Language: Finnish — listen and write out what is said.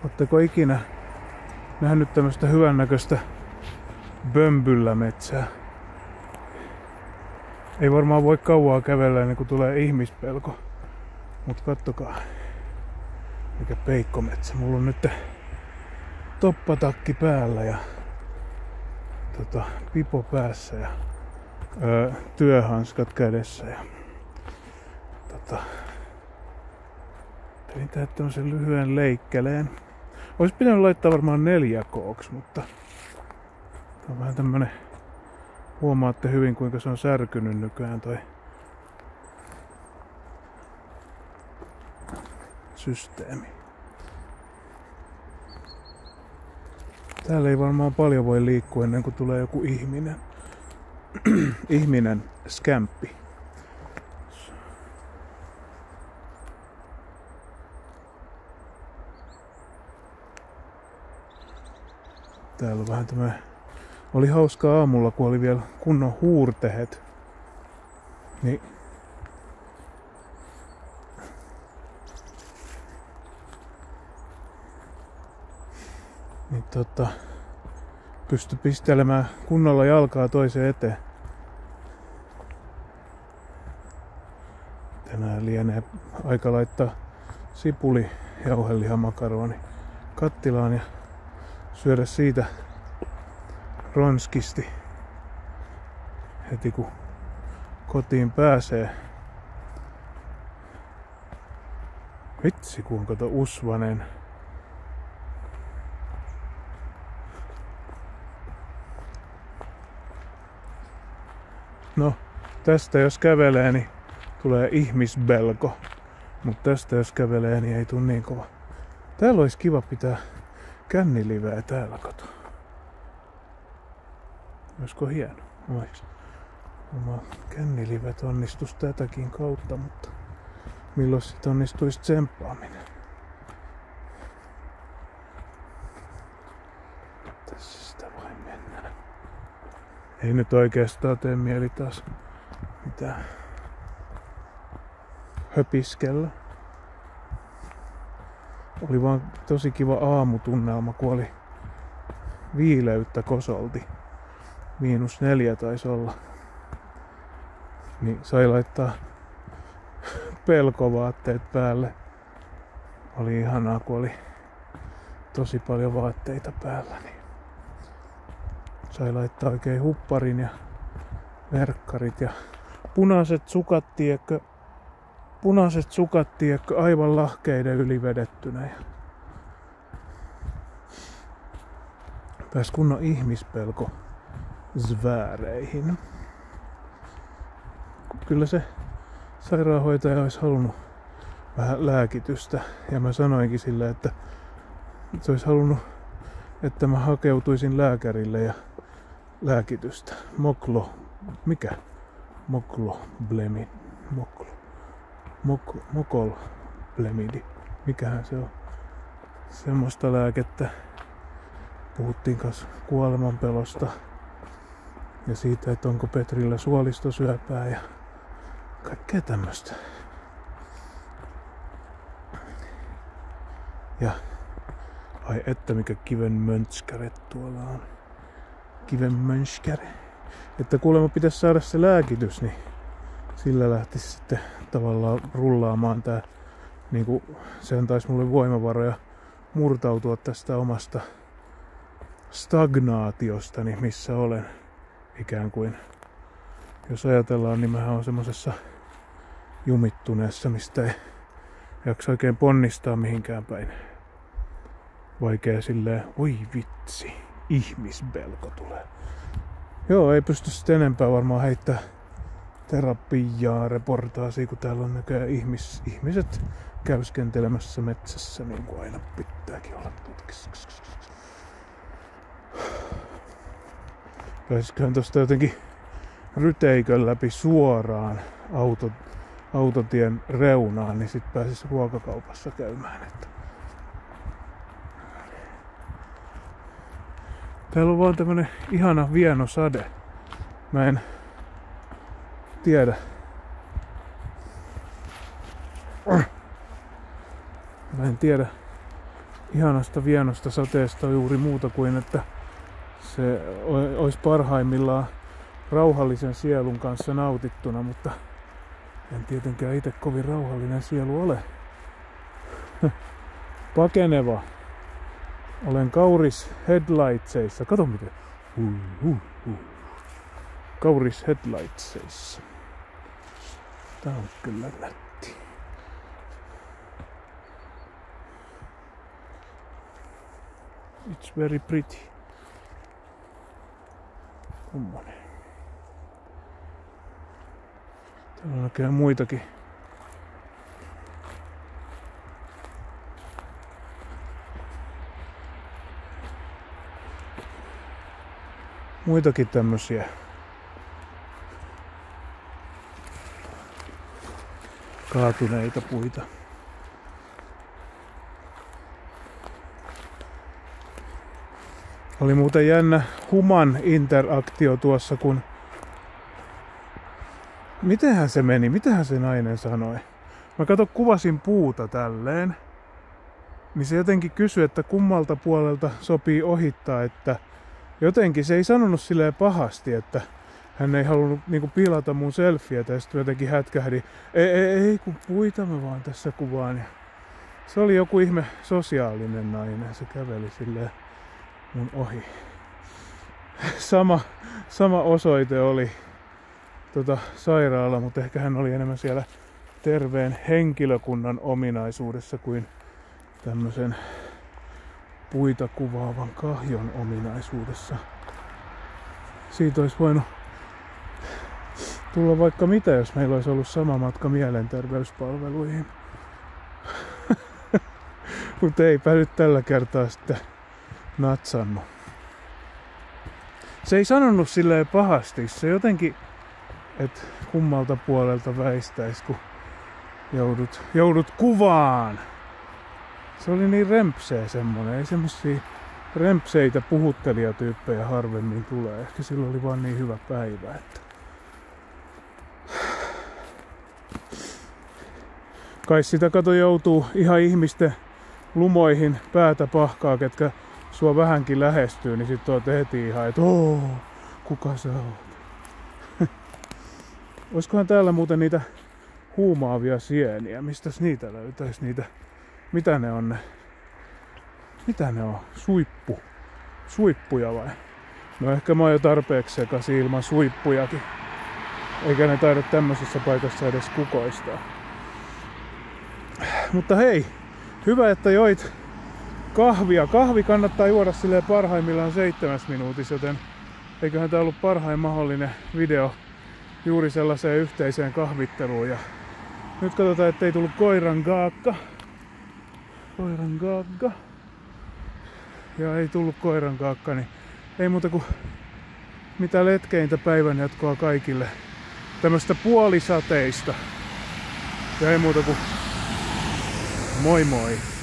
Oletteko ikinä nähnyt tämmöstä hyvännäköistä bömbyllämetsää? Ei varmaan voi kauaa kävellä ennen kuin tulee ihmispelko. Mut kattokaa, mikä peikkometsä. Mulla on nyt toppatakki päällä ja pipo päässä ja työhanskat kädessä. Ja, tein tehdä tämmösen lyhyen leikkeleen. Ois pitänyt laittaa varmaan 4K:ksi, mutta tää on vähän tämmönen, huomaatte hyvin kuinka se on särkynyt nykyään toi systeemi. Täällä ei varmaan paljon voi liikkua ennen kuin tulee joku ihminen. Ihminen skämppi. Täällä on vähän tämmönen. Oli hauskaa aamulla, kun oli vielä kunnon huurtehet. Niin pysty pistelemään kunnolla jalkaa toiseen eteen. Tänään lienee aika laittaa sipuli jauhelihamakarooni kattilaan ja syödä siitä ronskisti heti kun kotiin pääsee. Vitsi kuinka usvanen. No, tästä jos kävelee, niin tulee ihmisbelko. Mutta tästä jos kävelee, niin ei tule niin kova. Täällä olisi kiva pitää känniliveä täällä, kato. Olisiko hieno? Ois. Oma kännilivet onnistus tätäkin kautta, mutta milloin sit onnistuisi tsemppaaminen? Tässä sitä vain mennään. Ei nyt oikeastaan tee mieli taas mitään höpiskellä. Oli vaan tosi kiva aamutunnelma, kun oli viileyttä kosolti. -4 taisi olla. Niin sai laittaa pelkovaatteet päälle. Oli ihanaa, kun oli tosi paljon vaatteita päällä. Niin sai laittaa oikein hupparin ja verkkarit ja punaiset sukat, tiedätkö, aivan lahkeiden yli vedettynä. Ja pääs kunnon ihmispelko zvääreihin. Kyllä se sairaanhoitaja olisi halunnut vähän lääkitystä. Ja mä sanoinkin sille, että se olisi halunnut, että mä hakeutuisin lääkärille ja lääkitystä. Mokolblemidi. Mikähän se on? Semmoista lääkettä. Puhuttiin kanssa kuolemanpelosta ja siitä, että onko Petrillä suolistosyöpää ja kaikkea tämmöstä. Ja ai että mikä kivenmönskäre tuolla on. Kivenmönskäre. Että kuulemma pitäisi saada se lääkitys, niin sillä lähtisi sitten tavallaan rullaamaan tää. Niinku se antaisi mulle voimavaroja murtautua tästä omasta stagnaatiostani, missä olen ikään kuin. Jos ajatellaan, niin mähän on semmosessa jumittuneessa, mistä ei jaksa oikein ponnistaa mihinkään päin. Vaikea silleen, oi vitsi, ihmisbelko tulee. Joo, ei pysty sitten enempää varmaan heittää terapiaa, reportaasia, kun täällä on näköjään ihmiset käyskentelemässä metsässä, niin kuin aina pitääkin olla. Pääsiköhän tosta jotenkin ryteikön läpi suoraan autotien reunaan, niin sit pääsis ruokakaupassa käymään. Että täällä on vaan tämmönen ihana vieno sade. Mä en tiedä. ihanasta vienosta sateesta juuri muuta kuin, että se olisi parhaimmillaan rauhallisen sielun kanssa nautittuna, mutta en tietenkään itse kovin rauhallinen sielu ole. Pakeneva. Olen kauris headlightseissa. Kato miten. Kauris headlightseissa. Tää on kyllä nätti. It's very pretty. Kummonen. Täällä on näköjään muitakin. Muitakin tämmösiä kaatuneita puita. Oli muuten jännä human interaktio tuossa, kun... Mitenhän se meni? Mitähän se nainen sanoi? Mä kuvasin puuta tälleen. Niin se jotenkin kysyi, että kummalta puolelta sopii ohittaa, että... Jotenkin se ei sanonut silleen pahasti, että hän ei halunnut niinku pilata mun selfietä ja sitten jotenkin hätkähdi. Ei kun puita mä vaan tässä kuvaan. Ja se oli joku ihme sosiaalinen nainen, se käveli silleen mun ohi. Sama osoite oli sairaala, mutta ehkä hän oli enemmän siellä terveen henkilökunnan ominaisuudessa kuin tämmöisen puita kuvaavan kahjon ominaisuudessa. Siitä olisi voinut tulla vaikka mitä, jos meillä olisi ollut sama matka mielenterveyspalveluihin. Mutta eipä nyt tällä kertaa sitten natsannut. Se ei sanonut silleen pahasti. Se jotenkin, että kummalta puolelta väistäisi, kun joudut kuvaan. Se oli niin rempseä semmonen. Ei semmosia rempseitä puhuttelijatyyppejä harvemmin tulee. Ehkä sillä oli vaan niin hyvä päivä, että... Kai sitä kato joutuu ihan ihmisten lumoihin päätä pahkaa, ketkä sua vähänkin lähestyy, niin sit oot heti ihan, että kuka sä oot? Oiskohan täällä muuten niitä huumaavia sieniä? Mistäs niitä löytäis niitä? Mitä ne on ne? Mitä ne on? Suippuja vai? No ehkä mä oon jo tarpeeksi sekaisin ilman suippujakin. Eikä ne taida tämmöisessä paikassa edes kukoistaa. Mutta hei, hyvä että joit kahvia. Kahvi kannattaa juoda silleen parhaimmillaan 7 minuutissa, joten eiköhän tää ollut parhain mahdollinen video juuri sellaiseen yhteiseen kahvitteluun. Ja nyt katsotaan, ettei tullut koiran gaakka. Ja ei tullut koiran gaakka, niin ei muuta kuin mitä letkeintä päivän jatkoa kaikille. Tämmöstä puolisateista. Ja ei muuta kuin moi moi!